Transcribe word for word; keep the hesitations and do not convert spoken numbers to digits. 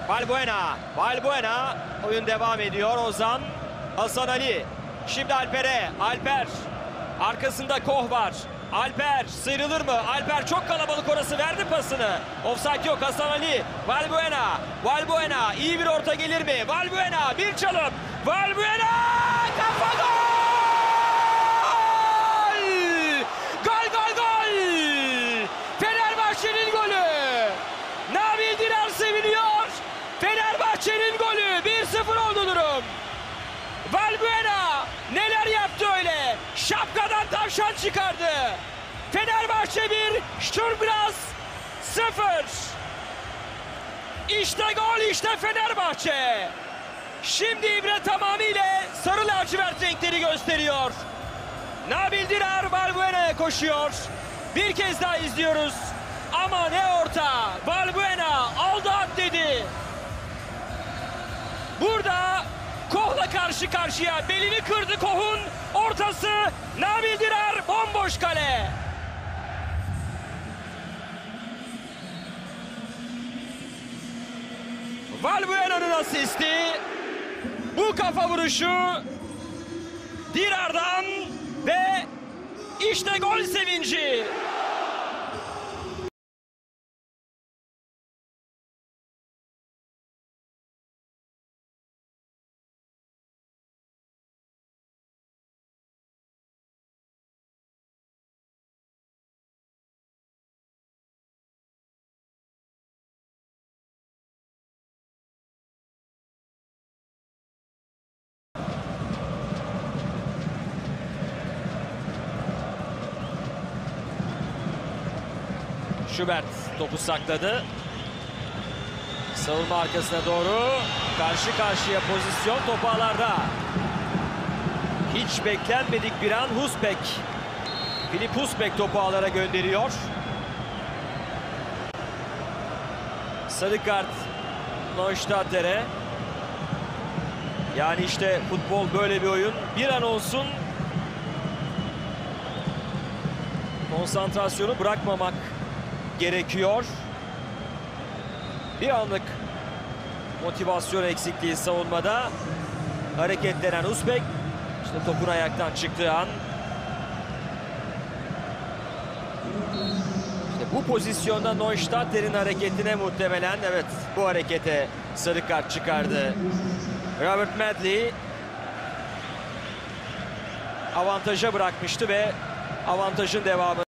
Valbuena. Valbuena. Oyun devam ediyor. Ozan. Hasan Ali. Şimdi Alper'e. Alper. Arkasında Koh var. Alper sıyrılır mı? Alper çok kalabalık, orası, verdi pasını. Ofsayt yok. Hasan Ali. Valbuena. Valbuena. İyi bir orta gelir mi? Valbuena. Bir çalım. Valbuena. Kafa gol! Gol gol gol! Fenerbahçe'nin golü. Nabil Dirar seviniyor. Fenerbahçe'nin golü. bir sıfır oldu durum. Valbuena neler yaptı öyle? Şapkadan tavşan çıkardı. Fenerbahçe bir, Sturm Graz sıfır. İşte gol, işte Fenerbahçe. Şimdi İbre tamamıyla sarı lacivert renkleri gösteriyor. Nabil Dirar Valbuena'ya koşuyor. Bir kez daha izliyoruz. Ama ne orta. Valbuena aldı at dedi. Burada Koh'la karşı karşıya, belini kırdı Koh'un, ortası Nabil Dirar, bomboş kale. Valbuena'nın asisti, bu kafa vuruşu Dirar'dan ve işte gol sevinci. Schubert topu sakladı. Savunma arkasına doğru. Karşı karşıya pozisyon, topu ağlarda. Hiç beklenmedik bir an. Husbek. Filip Husbek topu ağlara gönderiyor. Sarı kart Neustadter'e. Yani işte futbol böyle bir oyun. Bir an olsun konsantrasyonu bırakmamak gerekiyor. Bir anlık motivasyon eksikliği savunmada. Hareketlenen Husbek. İşte topun ayaktan çıktığı an. İşte bu pozisyonda Neustadter'in hareketine muhtemelen, evet, bu harekete sarı kart çıkardı Robert Medley. Avantaja bırakmıştı ve avantajın devamı.